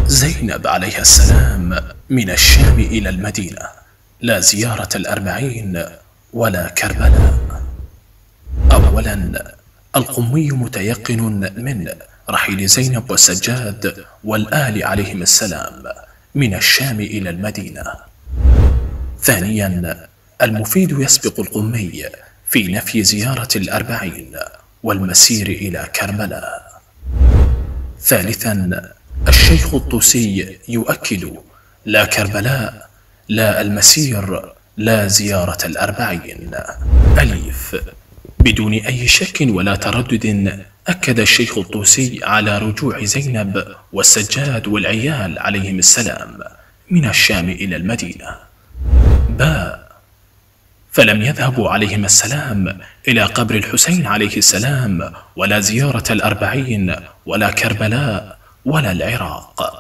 زينب عليها السلام من الشام إلى المدينة، لا زيارة الأربعين ولا كربلاء. أولا، القمي متيقن من رحيل زينب والسجاد والآل عليهم السلام من الشام إلى المدينة. ثانيا، المفيد يسبق القمي في نفي زيارة الأربعين والمسير إلى كربلاء. ثالثا، الشيخ الطوسي يؤكد لا كربلاء، لا المسير، لا زيارة الأربعين. ألف، بدون أي شك ولا تردد أكد الشيخ الطوسي على رجوع زينب والسجاد والعيال عليهم السلام من الشام إلى المدينة. باء، فلم يذهبوا عليهم السلام إلى قبر الحسين عليه السلام ولا زيارة الأربعين ولا كربلاء ولا العراق.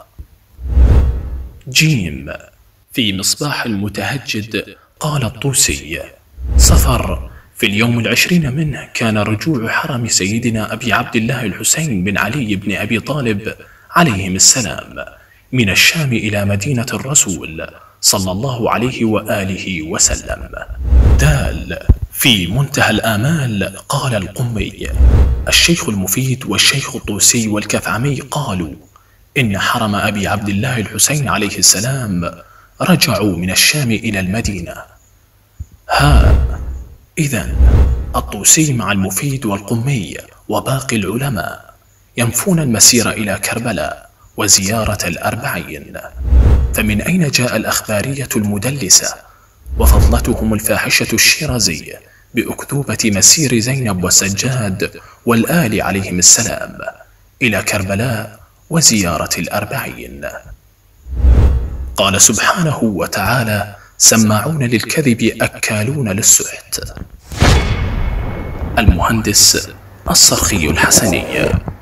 جيم، في مصباح المتهجد قال الطوسي: صفر في اليوم 20 منه كان رجوع حرم سيدنا أبي عبد الله الحسين بن علي بن أبي طالب عليهم السلام من الشام إلى مدينة الرسول صلى الله عليه وآله وسلم. دال، في منتهى الآمال قال القمي: الشيخ المفيد والشيخ الطوسي والكفعمي قالوا إن حرم أبي عبد الله الحسين عليه السلام رجعوا من الشام إلى المدينة. ها، إذن الطوسي مع المفيد والقمي وباقي العلماء ينفون المسير إلى كربلاء وزيارة الأربعين، فمن أين جاء الأخبارية المدلسة وفضلتهم الفاحشة الشيرازي بأكذوبة مسير زينب والسجاد والآل عليهم السلام إلى كربلاء وزيارة الأربعين؟ قال سبحانه وتعالى: سماعون للكذب أكالون للسحت. المهندس الصرخي الحسني.